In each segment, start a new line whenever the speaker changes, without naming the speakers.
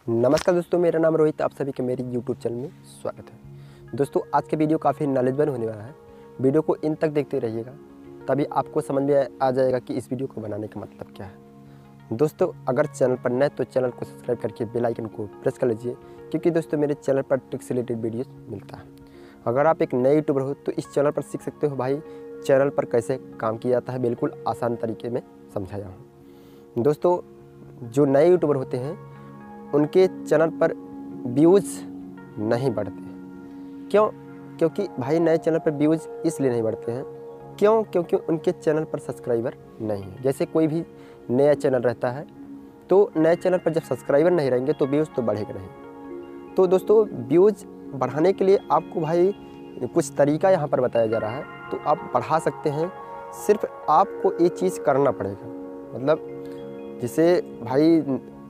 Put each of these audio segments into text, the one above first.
नमस्कार दोस्तों, मेरा नाम रोहित, आप सभी के मेरी यूट्यूब चैनल में स्वागत है। दोस्तों आज के वीडियो काफ़ी नॉलेजेबल होने वाला है। वीडियो को इन तक देखते रहिएगा, तभी आपको समझ में आ जाएगा कि इस वीडियो को बनाने का मतलब क्या है। दोस्तों अगर चैनल पर नए तो चैनल को सब्सक्राइब करके बेल आइकन को प्रेस कर लीजिए, क्योंकि दोस्तों मेरे चैनल पर ट्रिक्स से रिलेटेड वीडियोस मिलता है। अगर आप एक नए यूट्यूबर हो तो इस चैनल पर सीख सकते हो भाई चैनल पर कैसे काम किया जाता है, बिल्कुल आसान तरीके में समझाया हूँ। दोस्तों जो नए यूट्यूबर होते हैं उनके चैनल पर व्यूज़ नहीं बढ़ते। क्यों? क्योंकि भाई नए चैनल पर व्यूज़ इसलिए नहीं बढ़ते हैं, क्यों? क्योंकि उनके चैनल पर सब्सक्राइबर नहीं है। जैसे कोई भी नया चैनल रहता है तो नए चैनल पर जब सब्सक्राइबर नहीं रहेंगे तो व्यूज़ तो बढ़ेगा नहीं। तो दोस्तों व्यूज़ बढ़ाने के लिए आपको भाई कुछ तरीका यहाँ पर बताया जा रहा है, तो आप बढ़ा सकते हैं। सिर्फ आपको ये चीज़ करना पड़ेगा। मतलब जैसे भाई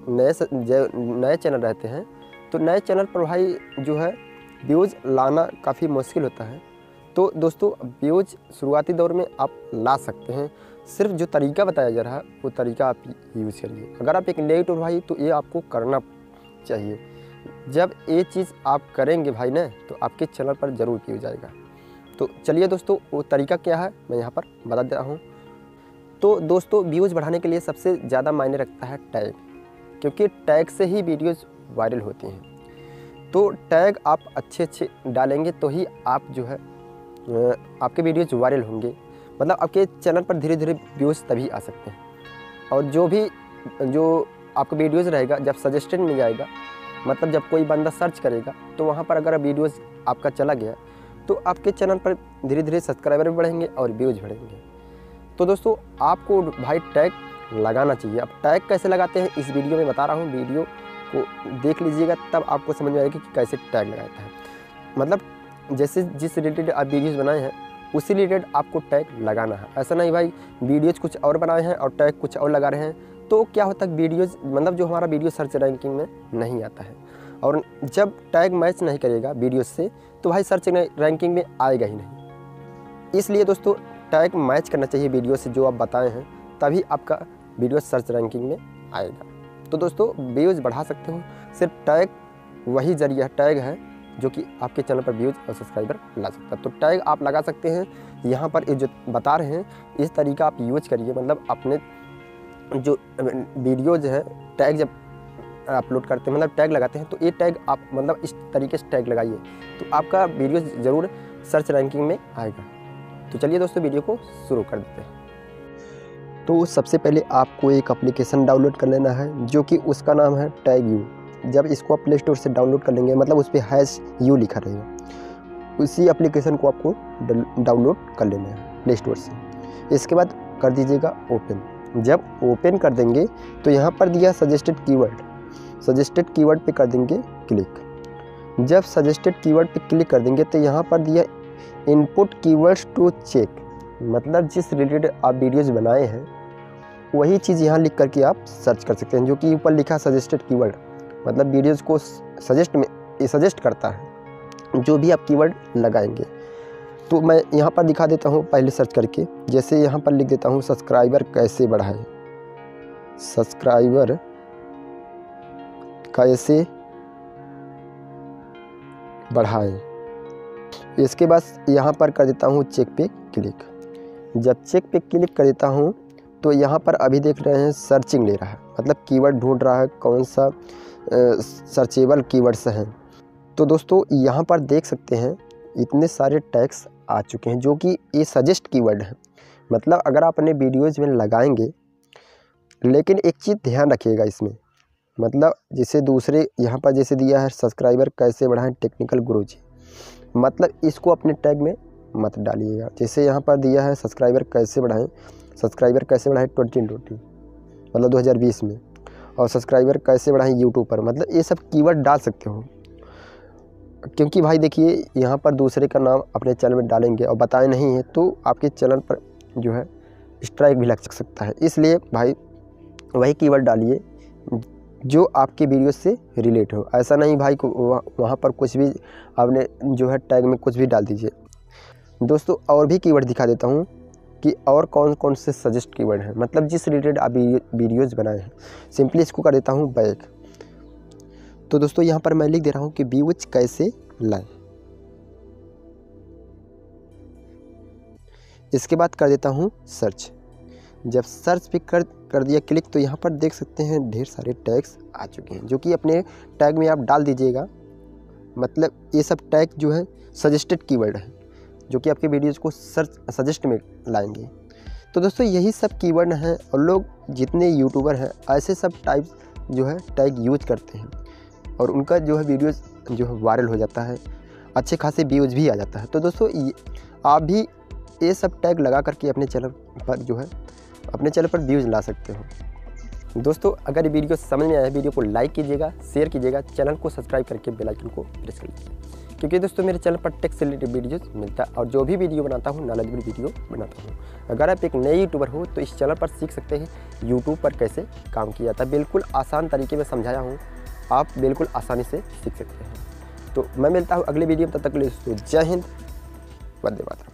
नए चैनल रहते हैं तो नए चैनल पर भाई जो है व्यूज़ लाना काफ़ी मुश्किल होता है। तो दोस्तों व्यूज़ शुरुआती दौर में आप ला सकते हैं। सिर्फ जो तरीका बताया जा रहा है वो तरीका आप यूज़ करिए। अगर आप एक नए यूट्यूबर भाई तो ये आपको करना चाहिए। जब ये चीज़ आप करेंगे भाई ना तो आपके चैनल पर ज़रूर व्यू जाएगा। तो चलिए दोस्तों वो तरीका क्या है मैं यहाँ पर बता दे रहा हूँ। तो दोस्तों व्यूज़ बढ़ाने के लिए सबसे ज़्यादा मायने रखता है टैग, क्योंकि टैग से ही वीडियोज़ वायरल होती हैं। तो टैग आप अच्छे डालेंगे तो ही आप जो है आपके वीडियोज़ वायरल होंगे। मतलब आपके चैनल पर धीरे धीरे व्यूज़ तभी आ सकते हैं। और जो आपका वीडियोज़ रहेगा जब सजेस्टेड में जाएगा, मतलब जब कोई बंदा सर्च करेगा तो वहाँ पर अगर वीडियोज़ आपका चला गया तो आपके चैनल पर धीरे धीरे सब्सक्राइबर भी बढ़ेंगे और व्यूज़ बढ़ेंगे। तो दोस्तों आपको भाई टैग लगाना चाहिए। अब टैग कैसे लगाते हैं इस वीडियो में बता रहा हूँ, वीडियो को देख लीजिएगा तब आपको समझ में आएगा कि कैसे टैग लगाता है। मतलब जैसे जिस रिलेटेड आप वीडियोज़ बनाए हैं उसी रिलेटेड आपको टैग लगाना है। ऐसा नहीं भाई वीडियोज़ कुछ और बनाए हैं और टैग कुछ और लगा रहे हैं तो क्या होता है वीडियोज़ मतलब जो हमारा वीडियो सर्च रैंकिंग में नहीं आता है। और जब टैग मैच नहीं करेगा वीडियो से तो भाई सर्च रैंकिंग में आएगा ही नहीं। इसलिए दोस्तों टैग मैच करना चाहिए वीडियो से जो आप बताए हैं, तभी आपका वीडियो सर्च रैंकिंग में आएगा। तो दोस्तों व्यूज़ बढ़ा सकते हो, सिर्फ टैग वही जरिया टैग है जो कि आपके चैनल पर व्यूज़ और सब्सक्राइबर ला सकता है। तो टैग आप लगा सकते हैं। यहाँ पर जो बता रहे हैं इस तरीका आप यूज करिए। मतलब अपने जो वीडियोज़ है टैग जब अपलोड करते हैं मतलब टैग लगाते हैं तो ये टैग आप मतलब इस तरीके से टैग लगाइए तो आपका वीडियो ज़रूर सर्च रैंकिंग में आएगा। तो चलिए दोस्तों वीडियो को शुरू कर देते हैं। तो सबसे पहले आपको एक एप्लीकेशन डाउनलोड कर लेना है जो कि उसका नाम है टैग यू। जब इसको आप प्ले स्टोर से डाउनलोड कर लेंगे मतलब उस पर #u लिखा रहेगा, उसी एप्लीकेशन को आपको डाउनलोड कर लेना है प्ले स्टोर से। इसके बाद कर दीजिएगा ओपन। जब ओपन कर देंगे तो यहाँ पर दिया सजेस्टेड कीवर्ड पे कर देंगे क्लिक। जब सजेस्टेड कीवर्ड पे क्लिक कर देंगे तो यहाँ पर दिया इनपुट कीवर्ड्स टू चेक, मतलब जिस रिलेटेड आप वीडियोज़ बनाए हैं वही चीज़ यहाँ लिख करके आप सर्च कर सकते हैं। जो कि ऊपर लिखा सजेस्टेड कीवर्ड, मतलब वीडियोज़ को सजेस्ट करता है जो भी आप कीवर्ड लगाएंगे। तो मैं यहाँ पर दिखा देता हूँ पहले सर्च करके। जैसे यहाँ पर लिख देता हूँ सब्सक्राइबर कैसे बढ़ाएं, सब्सक्राइबर कैसे बढ़ाएं। इसके बाद यहाँ पर कर देता हूँ चेक पे क्लिक। जब चेक पे क्लिक कर देता हूँ तो यहाँ पर अभी देख रहे हैं सर्चिंग ले रहा है, मतलब कीवर्ड ढूंढ रहा है कौन सा सर्चेबल कीवर्ड्स हैं। तो दोस्तों यहाँ पर देख सकते हैं इतने सारे टैग्स आ चुके हैं जो कि ये सजेस्ट कीवर्ड है। मतलब अगर आप अपने वीडियोज़ में लगाएंगे, लेकिन एक चीज़ ध्यान रखिएगा इसमें, मतलब जैसे दूसरे यहाँ पर जैसे दिया है सब्सक्राइबर कैसे बढ़ाएं टेक्निकल गुरुजी, मतलब इसको अपने टैग में मत डालिएगा। जैसे यहाँ पर दिया है सब्सक्राइबर कैसे बढ़ाएं 2020 मतलब 2020 में, और सब्सक्राइबर कैसे बढ़ाएं यूट्यूब पर, मतलब ये सब कीवर्ड डाल सकते हो। क्योंकि भाई देखिए यहाँ पर दूसरे का नाम अपने चैनल में डालेंगे और बताए नहीं है तो आपके चैनल पर जो है स्ट्राइक भी लग सकता है। इसलिए भाई वही कीवर्ड डालिए जो आपके वीडियो से रिलेट हो। ऐसा नहीं भाई वहाँ पर कुछ भी आपने जो है टैग में कुछ भी डाल दीजिए। दोस्तों और भी कीवर्ड दिखा देता हूँ कि और कौन कौन से सजेस्ट कीवर्ड हैं, मतलब जिस रिलेटेड आप वीडियोज़ बनाए हैं। सिंपली इसको कर देता हूँ बैक। तो दोस्तों यहाँ पर मैं लिख दे रहा हूँ कि व्यूज कैसे लाएं। इसके बाद कर देता हूँ सर्च। जब सर्च पे कर दिया क्लिक तो यहाँ पर देख सकते हैं ढेर सारे टैग्स आ चुके हैं, जो कि अपने टैग में आप डाल दीजिएगा। मतलब ये सब टैग जो है सजेस्टेड कीवर्ड है, जो कि आपके वीडियोज़ को सजेस्ट में लाएंगे। तो दोस्तों यही सब कीवर्ड हैं और लोग जितने यूट्यूबर हैं ऐसे सब टाइप जो है टैग यूज करते हैं और उनका जो है वीडियोज़ जो है वायरल हो जाता है, अच्छे खासे व्यूज़ भी आ जाता है। तो दोस्तों आप भी ये सब टैग लगा करके अपने चैनल पर व्यूज़ ला सकते हो। दोस्तों अगर ये वीडियो समझ में आया, वीडियो को लाइक कीजिएगा, शेयर कीजिएगा, चैनल को सब्सक्राइब करके बेल आइकन को प्रेस कर लीजिए, क्योंकि दोस्तों मेरे चैनल पर टेक से रिलेटेड वीडियोस मिलता है और जो भी वीडियो बनाता हूँ नॉलेजेबल वीडियो बनाता हूँ। अगर आप एक नए यूट्यूबर हो तो इस चैनल पर सीख सकते हैं यूट्यूब पर कैसे काम किया जाता है। बिल्कुल आसान तरीके में समझाया हूँ, आप बिल्कुल आसानी से सीख सकते हैं। तो मैं मिलता हूँ अगले वीडियो में, तब तक के लिए दोस्तों जय हिंद, वंदे मातरम।